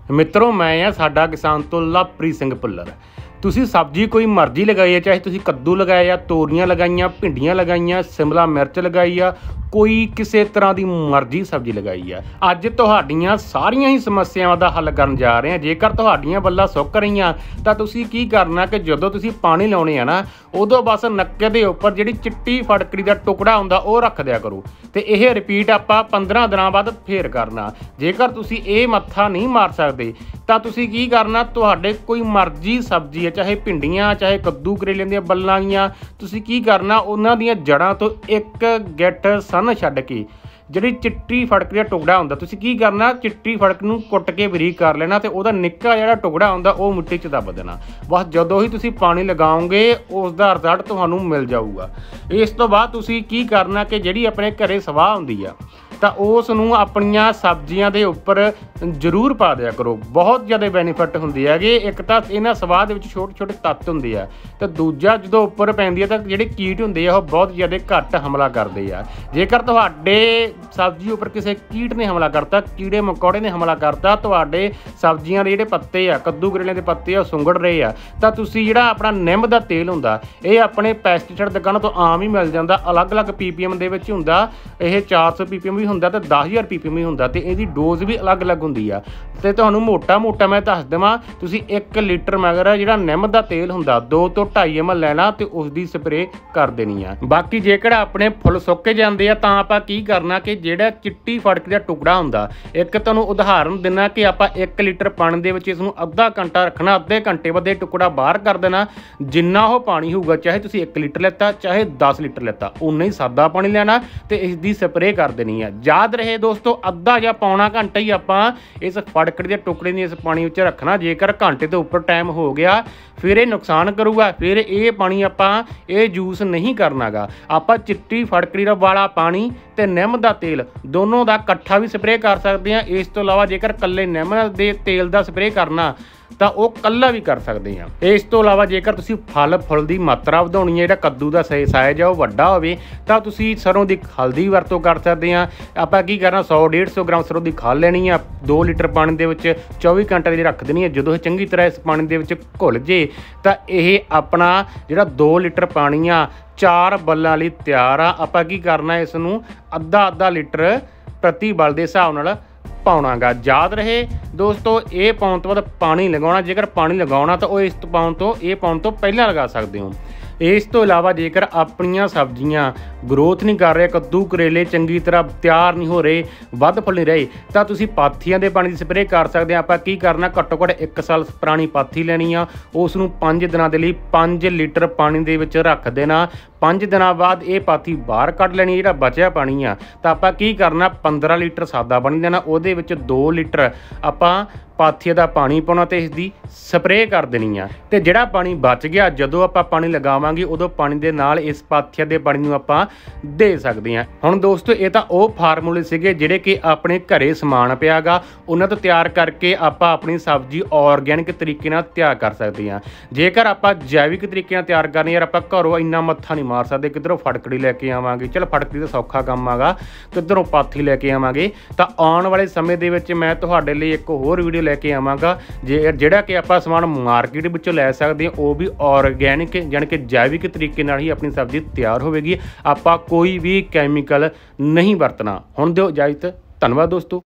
मित्रों मैं आ साडा किसान तो लवप्रीत सिंह भुल्लर। तुसी सब्जी कोई मर्जी लगाई है, चाहे तुसी कद्दू लगाया, तोरियां लगाइया, भिंडियां लगाइया, शिमला मिर्च लगाई आ, कोई किसी तरह की मर्जी सब्जी लगाई है। अज तुहाडियां सारियां ही समस्यावां दा हल करन जा रहे हैं। जेकर तुहाडियां बल्लां सुक रहीआं तां तुसी की करना कि जदों तुसी पानी लाउणे आ ना उदों बस नक्के दे उपर जिहड़ी चिट्टी फटकड़ी दा टुकड़ा हुंदा ओह रख दिया करो ते इह रिपीट आपां 15 दिनां बाद फेर करना। जेकर तुसी इह मत्था नहीं मार सकदे तां तुसी की करना, तुहाडे कोई मर्जी सब्जी है, चाहे भिंडियां चाहे कद्दू करेले ਦੀਆਂ ਬੱਲਾਂ ਗੀਆਂ, ਤੁਸੀਂ ਕੀ ਕਰਨਾ ਉਹਨਾਂ ਦੀਆਂ ਜੜਾਂ ਤੋਂ ਇੱਕ ਗਿੱਠ ਸਨ ਛੱਡ ਕੇ ਜਿਹੜੀ ਚਿੱਟੀ ਫੜਕ ਦਾ ਟੁਕੜਾ ਹੁੰਦਾ ਤੁਸੀਂ ਕੀ ਕਰਨਾ, ਚਿੱਟੀ ਫੜਕ ਨੂੰ ਕੁੱਟ ਕੇ ਬਰੀਕ ਕਰ ਲੈਣਾ ਤੇ ਉਹਦਾ ਨਿੱਕਾ ਜਿਹੜਾ ਟੁਕੜਾ ਹੁੰਦਾ ਉਹ ਮਿੱਟੀ 'ਚ ਦੱਬ ਦੇਣਾ। ਬਸ ਜਦੋਂ ਹੀ ਤੁਸੀਂ ਪਾਣੀ ਲਗਾਓਗੇ ਉਸ ਦਾ ਰਿਜ਼ਲਟ ਤੁਹਾਨੂੰ ਮਿਲ ਜਾਊਗਾ। ਇਸ ਤੋਂ ਬਾਅਦ ਤੁਸੀਂ ਕੀ ਕਰਨਾ ਕਿ ਜਿਹੜੀ ਆਪਣੇ ਘਰੇ ਸਵਾਹ ਹੁੰਦੀ ਆ ਤਾਂ ਉਸ ਨੂੰ ਆਪਣੀਆਂ ਸਬਜ਼ੀਆਂ ਦੇ ਉੱਪਰ ਜ਼ਰੂਰ ਪਾ ਦਿਆ ਕਰੋ। ਬਹੁਤ ਜ਼ਿਆਦਾ ਬੈਨੀਫਿਟ ਹੁੰਦੀ ਹੈਗੇ। ਇੱਕ ਤਾਂ ਇਹਨਾਂ ਸਵਾਹ ਦੇ ਵਿੱਚ ਛੋਟੇ ਛੋਟੇ ਤੱਤ ਹੁੰਦੇ ਆ ਤੇ ਦੂਜਾ ਜਦੋਂ ਉੱਪਰ ਪੈਂਦੀ ਆ ਤਾਂ ਜਿਹੜੇ ਕੀਟ ਹੁੰਦੇ ਆ ਉਹ ਬਹੁਤ ਜ਼ਿਆਦਾ ਘੱਟ ਹਮਲਾ ਕਰਦੇ ਆ। ਜੇਕਰ ਤੁਹਾਡੇ ਸਬਜ਼ੀ ਉੱਪਰ ਕਿਸੇ ਕੀਟ ਨੇ ਹਮਲਾ ਕਰਤਾ, ਕੀੜੇ ਮਕੌੜੇ ਨੇ ਹਮਲਾ ਕਰਤਾ, ਤੁਹਾਡੇ ਸਬਜ਼ੀਆਂ ਦੇ ਜਿਹੜੇ ਪੱਤੇ ਆ, ਕੱਦੂ ਕਰੇਲੇ ਦੇ ਪੱਤੇ ਆ ਸੁੰਗੜ ਰਹੇ ਆ, ਤਾਂ ਤੁਸੀਂ ਜਿਹੜਾ ਆਪਣਾ ਨਿੰਮ ਦਾ ਤੇਲ ਹੁੰਦਾ ਇਹ ਆਪਣੇ ਪੈਸਟੀਸਾਈਡ ਦੁਕਾਨਾਂ ਤੋਂ ਆਮ ਹੀ ਮਿਲ ਜਾਂਦਾ। ਅਲੱਗ-ਅਲੱਗ PPM ਦੇ ਵਿੱਚ ਹੁੰਦਾ। ਇਹ 400 PPM ਵੀ ਹੁੰਦਾ ਤੇ 10,000 PPM ਵੀ ਹੁੰਦਾ ਤੇ ਇਹਦੀ ਡੋਜ਼ ਵੀ ਅਲੱਗ-ਅਲੱਗ ਹੁੰਦੀ ਆ। ਤੇ ਤੁਹਾਨੂੰ ਮੋਟਾ ਮੈਂ ਦੱਸ ਦੇਵਾਂ, ਤੁਸੀਂ 1 ਲੀਟਰ ਮਗਰ ਜਿਹੜਾ ਨਿੰਮ ਦਾ ਤੇਲ ਹੁੰਦਾ 2 ਤੋਂ 2.5 ml ਲੈਣਾ ਤੇ ਉਸ ਦੀ ਸਪਰੇਅ ਕਰ ਦੇਣੀ ਆ। ਬਾਕੀ ਜੇਕਰ ਆਪਣੇ ਫੁੱਲ ਸੁੱਕ ਜਾਂਦੇ ਆ ਤਾਂ ਆਪਾਂ ਕੀ ਕਰਨਾ ਕਿ ਜਿਹੜਾ ਚਿੱਟੀ ਫੜਕ ਦਾ ਟੁਕੜਾ ਹੁੰਦਾ, ਇੱਕ ਤੁਹਾਨੂੰ ਉਦਾਹਰਨ ਦਿੰਦਾ ਕਿ ਆਪਾਂ 1 ਲੀਟਰ ਪਾਣੀ ਦੇ ਵਿੱਚ ਇਸ ਨੂੰ ਅੱਧਾ ਘੰਟਾ ਰੱਖਣਾ। ਅੱਧੇ ਘੰਟੇ ਬਾਅਦ ਇਹ ਟੁਕੜਾ ਬਾਹਰ ਕਰ ਦੇਣਾ। ਜਿੰਨਾ ਉਹ ਪਾਣੀ ਹੋਊਗਾ, ਚਾਹੇ ਤੁਸੀਂ 1 ਲੀਟਰ ਲੈਤਾ ਚਾਹੇ 10 ਲੀਟਰ ਲੈਤਾ, ਉਨਾ ਹੀ ਸਾਦਾ ਪਾਣੀ ਲੈਣਾ ਤੇ ਇਸ ਦੀ ਸਪਰੇਅ ਕਰ ਦੇਣੀ ਆ। याद रहे दोस्तों, अद्धा या पौना घंटा ही आप इस फड़कड़ी के टुकड़े ने इस पानी में रखना। जेकर घंटे तो उपर टाइम हो गया फिर ये नुकसान करूगा। फिर ये पानी आप जूस नहीं करना गा। आप चिट्टी फड़कड़ी वाला पानी ते निम का तेल दोनों का इकट्ठा भी स्प्रे कर सकते हैं। इस तो इलावा जेकर कल्ले निम के तेल का स्प्रे करना ਤਾਂ ਉਹ ਕੱਲਾ ਵੀ ਕਰ ਸਕਦੇ ਆ। ਇਸ ਤੋਂ ਇਲਾਵਾ ਜੇਕਰ ਤੁਸੀਂ ਫਲ ਫੁੱਲ ਦੀ ਮਾਤਰਾ ਵਧਾਉਣੀ ਹੈ, ਜਿਹੜਾ ਕੱਦੂ ਦਾ ਸਾਈਜ਼ ਆ ਉਹ ਵੱਡਾ ਹੋਵੇ ਤਾਂ ਤੁਸੀਂ ਸਰੋਂ ਦੀ ਖਲ ਦੀ ਵਰਤੋਂ ਕਰ ਸਕਦੇ ਆ। ਆਪਾਂ ਕੀ ਕਰਨਾ, 100-150 ਗ੍ਰਾਮ ਸਰੋਂ ਦੀ ਖਲ ਲੈਣੀ ਆ, 2 ਲੀਟਰ ਪਾਣੀ ਦੇ ਵਿੱਚ 24 ਘੰਟੇ ਲਈ ਰੱਖ ਦੇਣੀ ਆ। ਜਦੋਂ ਇਹ ਚੰਗੀ ਤਰ੍ਹਾਂ ਇਸ ਪਾਣੀ ਦੇ ਵਿੱਚ ਘੁਲ ਜੇ ਤਾਂ ਇਹ ਆਪਣਾ ਜਿਹੜਾ 2 ਲੀਟਰ ਪਾਣੀ ਆ 4 ਬੱਲਾਂ ਲਈ ਤਿਆਰ ਆ। ਆਪਾਂ ਕੀ ਕਰਨਾ, ਇਸ ਨੂੰ ਅੱਧਾ ਲੀਟਰ ਪ੍ਰਤੀ ਬਲ ਦੇ ਹਿਸਾਬ ਨਾਲ ਪਾਉਣਾ ਗਾ। ਯਾਦ ਰਹੇ ਦੋਸਤੋ, ਇਹ ਪਾਉਣ ਤੋਂ ਬਾਅਦ ਪਾਣੀ ਲਗਾਉਣਾ। ਜੇਕਰ ਪਾਣੀ ਲਗਾਉਣਾ ਤਾਂ ਉਹ ਇਸ ਪਾਉਣ ਤੋਂ ਪਹਿਲਾਂ ਲਗਾ ਸਕਦੇ ਹੋ। ਇਸ ਤੋਂ ਇਲਾਵਾ ਜੇਕਰ ਆਪਣੀਆਂ ਸਬਜ਼ੀਆਂ ਗਰੋਥ ਨਹੀਂ ਕਰ ਰਹੇ, ਕੱਦੂ ਕਰੇਲੇ ਚੰਗੀ ਤਰ੍ਹਾਂ ਤਿਆਰ ਨਹੀਂ ਹੋ ਰਹੇ, ਵੱਧ ਫੁੱਲ ਨਹੀਂ ਰਹੇ, ਤਾਂ ਤੁਸੀਂ ਪਾਥੀਆਂ ਦੇ ਪਾਣੀ ਦੀ ਸਪਰੇਅ ਕਰ ਸਕਦੇ ਆ। ਆਪਾਂ ਕੀ ਕਰਨਾ, ਘੱਟੋ ਘੱਟ 1 ਸਾਲ ਪੁਰਾਣੀ ਪਾਥੀ ਲੈਣੀ ਆ, ਉਸ ਨੂੰ 5 ਦਿਨਾਂ ਦੇ ਲਈ 5 ਲੀਟਰ ਪਾਣੀ ਦੇ ਵਿੱਚ ਰੱਖ ਦੇਣਾ। 5 ਦਿਨਾਂ ਬਾਅਦ ਇਹ ਪਾਥੀ ਬਾਹਰ ਕੱਢ ਲੈਣੀ। ਜਿਹੜਾ ਬਚਿਆ ਪਾਣੀ ਆ ਤਾਂ ਆਪਾਂ ਕੀ ਕਰਨਾ, 15 ਲੀਟਰ ਸਾਦਾ ਪਾਣੀ ਦੇਣਾ, ਉਹਦੇ ਵਿੱਚ 2 ਲੀਟਰ ਆਪਾਂ ਪਾਥੀਏ ਦਾ ਪਾਣੀ ਪਾਉਣਾ ਤੇ ਇਸ ਦੀ ਸਪਰੇਅ ਕਰ ਦੇਣੀ ਆ। ਤੇ ਜਿਹੜਾ ਪਾਣੀ ਬਚ ਗਿਆ ਜਦੋਂ ਆਪਾਂ ਪਾਣੀ ਲਗਾਵਾਂਗੇ ਉਦੋਂ ਪਾਣੀ ਦੇ ਨਾਲ ਇਸ ਪਾਥੀਏ ਦੇ ਪਾਣੀ ਨੂੰ ਆਪਾਂ ਦੇ ਸਕਦੇ ਹਾਂ। ਹੁਣ ਦੋਸਤੋ ਇਹ ਤਾਂ ਉਹ ਫਾਰਮੂਲੇ ਸੀਗੇ ਜਿਹੜੇ ਕਿ ਆਪਣੇ ਘਰੇ ਸਮਾਨ ਪਿਆਗਾ, ਉਹਨਾਂ ਤੋਂ ਤਿਆਰ ਕਰਕੇ ਆਪਾਂ ਆਪਣੀ ਸਬਜ਼ੀ ਆਰਗੈਨਿਕ ਤਰੀਕੇ ਨਾਲ ਤਿਆਰ ਕਰ ਸਕਦੇ ਹਾਂ। ਜੇਕਰ ਆਪਾਂ ਜੈਵਿਕ ਤਰੀਕੇ ਨਾਲ ਤਿਆਰ ਕਰਨੀ, ਯਾਰ ਆਪਾਂ ਘਰੋਂ ਇੰਨਾ ਮੱਥਾ ਨਹੀਂ ਮਾਰ ਸਕਦੇ, ਕਿੱਧਰੋਂ ਫਟਕੜੀ ਲੈ ਕੇ ਆਵਾਂਗੇ, ਚਲ ਫਟਕੜੀ ਤਾਂ ਸੌਖਾ ਕੰਮ ਆਗਾ, ਕਿੱਧਰੋਂ ਪਾਥੀ ਲੈ ਕੇ ਆਵਾਂਗੇ, ਤਾਂ ਆਉਣ ਵਾਲੇ ਸਮੇਂ ਦੇ ਵਿੱਚ ਮੈਂ ਤੁਹਾਡੇ ਲਈ ਇੱਕ ਹੋਰ ਵੀਡੀਓ ਲੈ ਕੇ ਆਵਾਂਗਾ ਜਿਹੜਾ ਕਿ ਆਪਾਂ ਸਮਾਨ ਮਾਰਕੀਟ ਵਿੱਚੋਂ ਲੈ ਸਕਦੇ ਹਾਂ, ਉਹ ਵੀ ਆਰਗੈਨਿਕ ਯਾਨੀ ਕਿ ਜੈਵਿਕ ਤਰੀਕੇ ਨਾਲ ਹੀ ਆਪਣੀ ਸਬਜ਼ੀ ਤਿਆਰ ਹੋਵੇਗੀ। ਆਪਾਂ ਕੋਈ ਵੀ ਕੈਮੀਕਲ ਨਹੀਂ ਵਰਤਣਾ। ਹੁਣ ਦਿਓ ਇਜਾਜ਼ਤ। ਧੰਨਵਾਦ ਦੋਸਤੋ।